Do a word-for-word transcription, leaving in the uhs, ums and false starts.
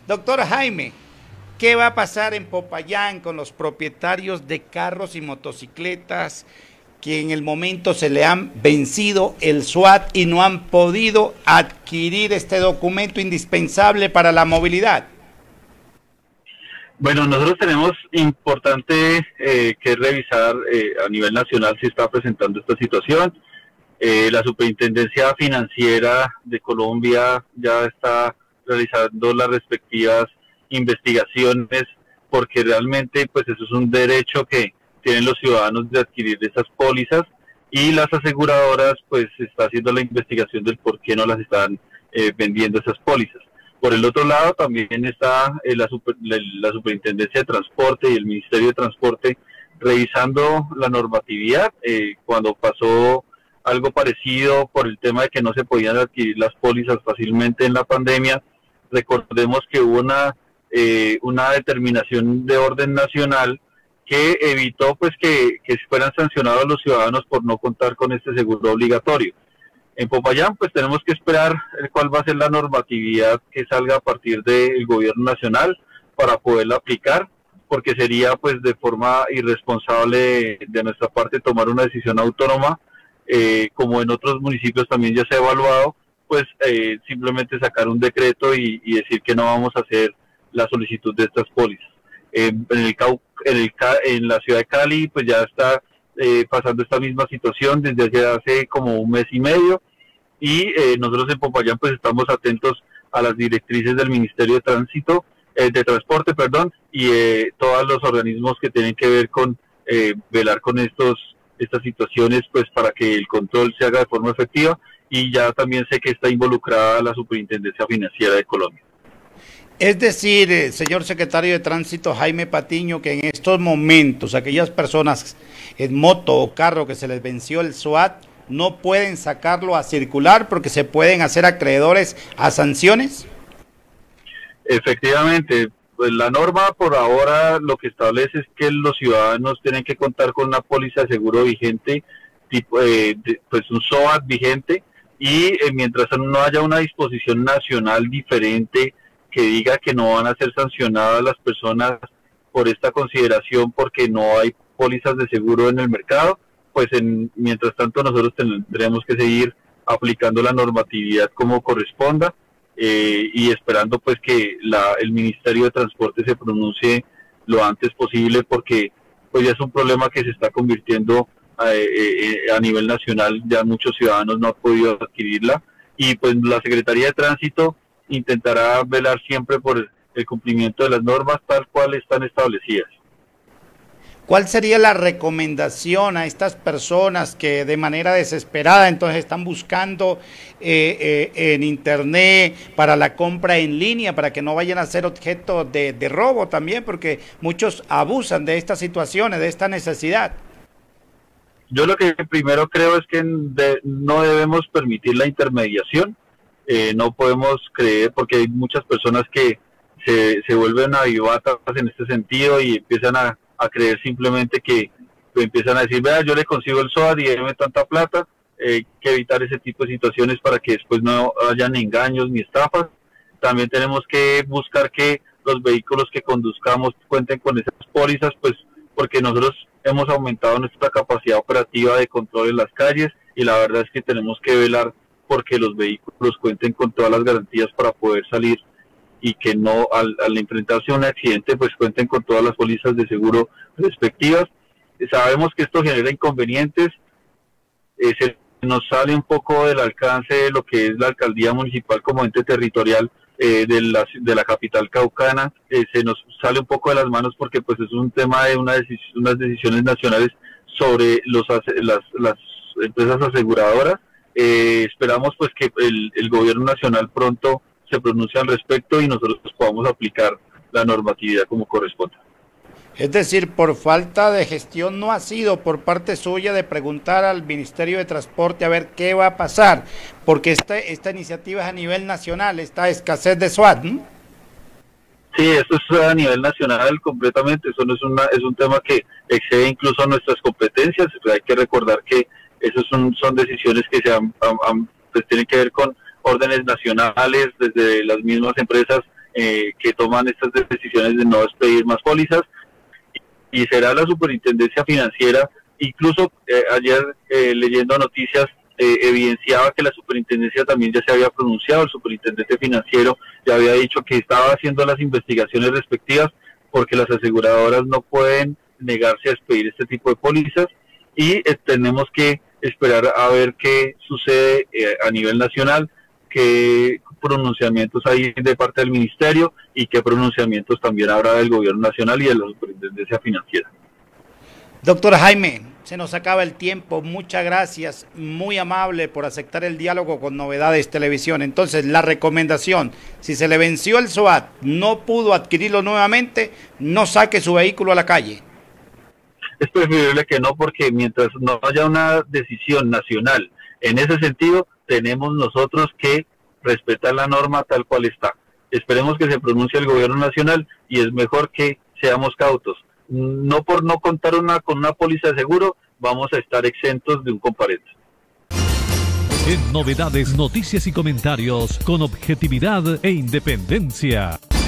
Doctor Jaime, ¿qué va a pasar en Popayán con los propietarios de carros y motocicletas que en el momento se le han vencido el SWAT y no han podido adquirir este documento indispensable para la movilidad? Bueno, nosotros tenemos importante eh, que revisar eh, a nivel nacional si está presentando esta situación. Eh, la Superintendencia Financiera de Colombia ya está realizando las respectivas investigaciones, porque realmente pues eso es un derecho que tienen los ciudadanos de adquirir esas pólizas, y las aseguradoras pues está haciendo la investigación del por qué no las están eh, vendiendo esas pólizas. Por el otro lado también está eh, la, super, la, la Superintendencia de Transporte y el Ministerio de Transporte revisando la normatividad. Eh, cuando pasó algo parecido por el tema de que no se podían adquirir las pólizas fácilmente en la pandemia, recordemos que hubo una, eh, una determinación de orden nacional que evitó pues que, que fueran sancionados los ciudadanos por no contar con este seguro obligatorio. En Popayán pues tenemos que esperar cuál va a ser la normatividad que salga a partir del gobierno nacional para poderla aplicar, porque sería pues de forma irresponsable de, de nuestra parte tomar una decisión autónoma, eh, como en otros municipios también ya se ha evaluado, pues eh, simplemente sacar un decreto y, y decir que no vamos a hacer la solicitud de estas pólizas. Eh, en, el, en, el, en la ciudad de Cali pues ya está eh, pasando esta misma situación desde hace como un mes y medio, y eh, nosotros en Popayán pues estamos atentos a las directrices del Ministerio de Tránsito, eh, de Transporte, perdón, y eh, todos los organismos que tienen que ver con eh, velar con estos estas situaciones pues para que el control se haga de forma efectiva, y ya también sé que está involucrada la Superintendencia Financiera de Colombia. Es decir, eh, señor secretario de Tránsito Jaime Patiño, que en estos momentos aquellas personas en moto o carro que se les venció el SWAT no pueden sacarlo a circular porque se pueden hacer acreedores a sanciones. Efectivamente, pues la norma por ahora lo que establece es que los ciudadanos tienen que contar con una póliza de seguro vigente, tipo, eh, de, pues un SOAT vigente, y eh, mientras no haya una disposición nacional diferente que diga que no van a ser sancionadas las personas por esta consideración porque no hay pólizas de seguro en el mercado, pues en, mientras tanto nosotros tendremos que seguir aplicando la normatividad como corresponda, eh, y esperando pues que la, el Ministerio de Transporte se pronuncie lo antes posible, porque pues ya es un problema que se está convirtiendo eh, eh, a nivel nacional. Ya muchos ciudadanos no han podido adquirirla, y pues la Secretaría de Tránsito intentará velar siempre por el cumplimiento de las normas tal cual están establecidas. ¿Cuál sería la recomendación a estas personas que de manera desesperada entonces están buscando eh, eh, en internet para la compra en línea, para que no vayan a ser objeto de, de robo también, porque muchos abusan de estas situaciones, de esta necesidad? Yo lo que primero creo es que de, no debemos permitir la intermediación. Eh, no podemos creer, porque hay muchas personas que se, se vuelven avivatas en este sentido y empiezan a, a creer simplemente que empiezan a decir, vea, yo le consigo el SOAT y déme tanta plata. Eh, hay que evitar ese tipo de situaciones para que después no hayan engaños ni estafas. También tenemos que buscar que los vehículos que conduzcamos cuenten con esas pólizas, pues porque nosotros hemos aumentado nuestra capacidad operativa de control en las calles, y la verdad es que tenemos que velar porque los vehículos cuenten con todas las garantías para poder salir, y que no al, al enfrentarse a un accidente pues cuenten con todas las pólizas de seguro respectivas. Sabemos que esto genera inconvenientes, eh, se nos sale un poco del alcance de lo que es la alcaldía municipal como ente territorial eh, de, la, de la capital caucana, eh, se nos sale un poco de las manos porque pues es un tema de una decis unas decisiones nacionales sobre los las, las empresas aseguradoras. Eh, esperamos pues que el, el gobierno nacional pronto se pronuncie al respecto y nosotros podamos aplicar la normatividad como corresponde. Es decir, por falta de gestión no ha sido por parte suya de preguntar al Ministerio de Transporte a ver qué va a pasar, porque esta, esta iniciativa es a nivel nacional, esta escasez de SWAT, ¿no? Sí, esto es a nivel nacional completamente, eso no es, una, es un tema que excede incluso nuestras competencias. Pero hay que recordar que esos son, son decisiones que se han, han, pues tienen que ver con órdenes nacionales, desde las mismas empresas eh, que toman estas decisiones de no expedir más pólizas, y será la Superintendencia Financiera. Incluso eh, ayer eh, leyendo noticias eh, evidenciaba que la Superintendencia también ya se había pronunciado, el Superintendente Financiero ya había dicho que estaba haciendo las investigaciones respectivas, porque las aseguradoras no pueden negarse a expedir este tipo de pólizas, y eh, tenemos que esperar a ver qué sucede eh, a nivel nacional, qué pronunciamientos hay de parte del Ministerio y qué pronunciamientos también habrá del Gobierno Nacional y de la Superintendencia Financiera. Doctor Jaime, se nos acaba el tiempo. Muchas gracias, muy amable por aceptar el diálogo con Novedades Televisión. Entonces, la recomendación, si se le venció el S O A T, no pudo adquirirlo nuevamente, no saque su vehículo a la calle. Es preferible que no, porque mientras no haya una decisión nacional en ese sentido, tenemos nosotros que respetar la norma tal cual está. Esperemos que se pronuncie el Gobierno Nacional, y es mejor que seamos cautos. No por no contar una con una póliza de seguro vamos a estar exentos de un comparendo. En Novedades, noticias y comentarios con objetividad e independencia.